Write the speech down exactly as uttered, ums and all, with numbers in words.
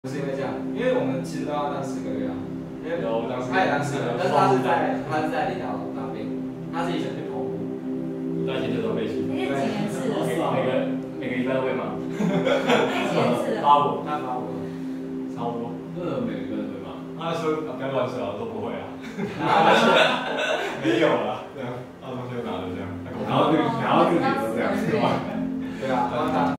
不是因为这样，因为我们其实都要当四个月啊。因为有当时他也当四个，但是他是在他是在离岛当兵，他自己选去澎湖。 你在现在都被训。 你是几年次的？ 每个每个礼拜会吗？ 几年次的？ 八五， 他发我， 差不多。 真的每个人会吗？ 他说不要乱说啊，都不会啊。 没有啦，对啊，他同学拿的这样，然后就然后自己都这样，是吧？ 对啊，然后他。